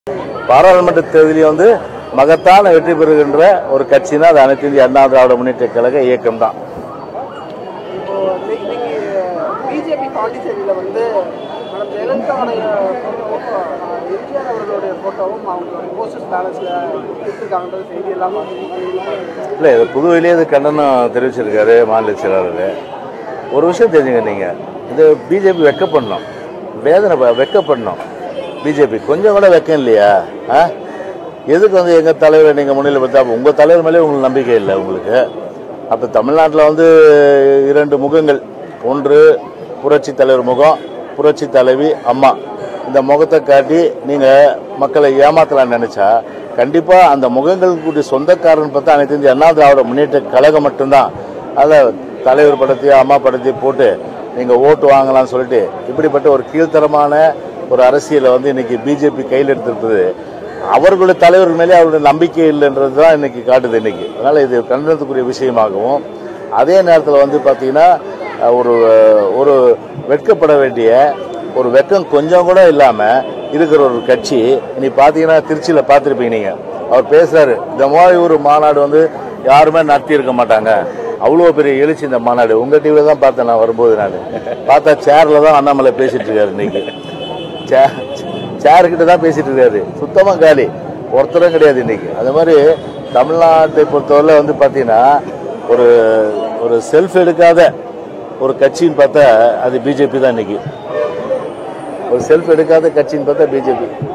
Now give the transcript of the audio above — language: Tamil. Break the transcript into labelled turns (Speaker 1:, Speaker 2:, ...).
Speaker 1: பாராளுமன்ற தேர்தலில் வந்து மகத்தான வெற்றி பெறுகின்ற ஒரு கட்சினா அது அனைத்து இந்திய அண்ணா திராவிட முன்னேற்ற கழக இயக்கம் தான்.
Speaker 2: பிஜேபி பாண்டிச்சேரியில் வந்து மேடம் ஜெயலலிதாவுடைய போட்டோவும் எம்ஜிஆர் அவர்களுடைய போட்டோவும் அவங்களோட போஸ்டர்ஸ் பேலன்ஸில் கொடுத்துருக்காங்கன்ற செய்தியெல்லாம்
Speaker 1: இல்லை, இது புதுவையிலே இது கண்டனம் தெரிவிச்சிருக்காரு மாநில செயலாளர். ஒரு விஷயம் தெரிஞ்சுங்க, நீங்கள் இது பிஜேபி வெக்கப்படணும், வேதனை வெக்கப்படணும். பிஜேபி கொஞ்சம் கூட வெக்கம் இல்லையா? எதுக்கு வந்து எங்கள் தலைவரை நீங்கள் முன்னிலை பார்த்தா உங்கள் தலைவர் மேலே உங்களுக்கு நம்பிக்கை இல்லை உங்களுக்கு? அப்போ தமிழ்நாட்டில் வந்து இரண்டு முகங்கள், ஒன்று புரட்சி தலைவர் முகம், புரட்சி தலைவி அம்மா. இந்த முகத்தை காட்டி நீங்கள் மக்களை ஏமாத்தலாம்னு நினச்சா கண்டிப்பாக அந்த முகங்களுக்கு சொந்தக்காரன் பார்த்தா அனைத்து இந்திய அண்ணா திராவிட முன்னேற்ற கழகம் மட்டும்தான். அதில் தலைவர் படத்தையும் அம்மா படத்தையும் போட்டு நீங்கள் ஓட்டு வாங்கலாம்னு சொல்லிட்டு இப்படிப்பட்ட ஒரு கீழ்த்தரமான ஒரு அரசியலை வந்து இன்னைக்கு பிஜேபி கையில் எடுத்திருப்பது அவர்களுடைய தலைவர்கள் மேலே அவருடைய நம்பிக்கை இல்லைன்றது தான் இன்னைக்கு காட்டுது இன்னைக்கு. அதனால் இது கண்டனத்துக்குரிய விஷயமாகவும், அதே நேரத்தில் வந்து பார்த்தீங்கன்னா ஒரு ஒரு வெட்கப்பட வேண்டிய ஒரு வெக்கம் கொஞ்சம் கூட இல்லாமல் இருக்கிற ஒரு கட்சி. இன்னைக்கு பார்த்தீங்கன்னா திருச்சியில் பார்த்துருப்பீங்க நீங்கள், அவர் பேசுகிறாரு, இந்த மாதிரி ஒரு மாநாடு வந்து யாருமே நடத்தி இருக்க மாட்டாங்க, அவ்வளோ பெரிய எழுச்சி இந்த மாநாடு. உங்கள் டிவியில் தான் பார்த்தேன் நான் வரும்போது, நான் பார்த்தா சேரில் தான் அண்ணாமலை பேசிகிட்டு இருக்காரு. இன்னைக்கு சேர்கிட்ட தான் பேசிட்டு இருக்காரு, சுத்தமாக காலி, ஒருத்தரும் கிடையாது இன்னைக்கு. அது மாதிரி தமிழ்நாட்டை பொறுத்தவரை வந்து பார்த்தீங்கன்னா ஒரு ஒரு செல்ஃப் எடுக்காத ஒரு கட்சின்னு பார்த்தா அது பிஜேபி தான். இன்னைக்கு ஒரு செல்ஃப் எடுக்காத கட்சின்னு பார்த்தா பிஜேபி.